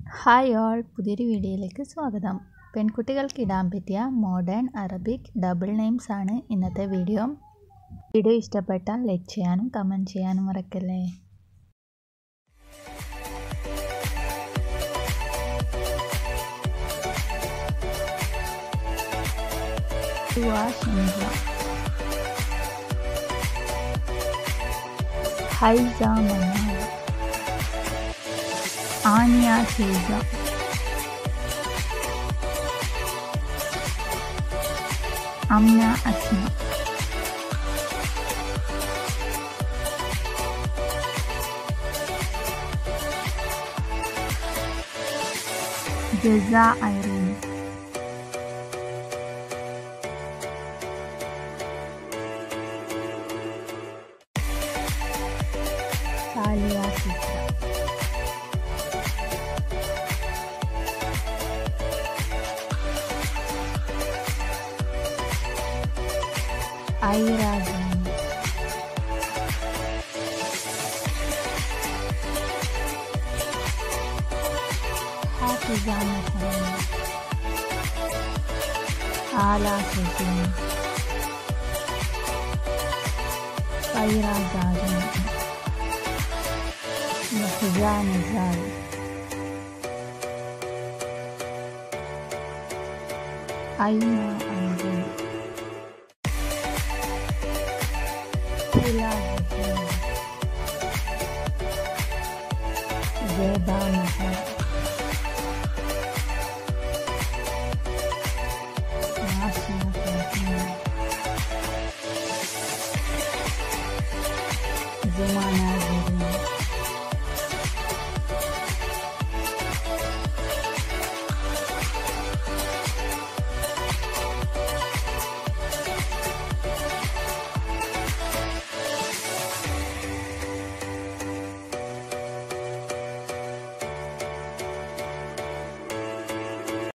Hi all, പുതിയൊരു വീഡിയോയിലേക്ക് സ്വാഗതം. പെൺകുട്ടികൾക്ക് ഇടാൻ പറ്റിയ മോഡേൺ അറബിക് ഡബിൾ നെയിംസ് ആണ് ഇന്നത്തെ വീഡിയോ. വീഡിയോ ഇഷ്ടപ്പെട്ടാൽ ലൈക്ക് ചെയ്യാനും കമൻറ്റ് ചെയ്യാനും മറക്കല്ലേ. ഹൈസ മനാൽ, ആനിയ ഷീസ, അമ്ന അസ്മ, ജസ ഐറീൻ, സാലിയ സിത്ര, ഐറ ജാൻ, ഹാഫിസ മുഹമ്മദ്, ആല ഹുസൈൻ, ഐറ ജാൻ, മഹ്ജ നസാൽ, ഐമ അൻജു, ഫുല ഹുസൈൻ, ജേബ മുഹമ്മദ്, നാസിയ ഫാത്തിമ, ജുമാന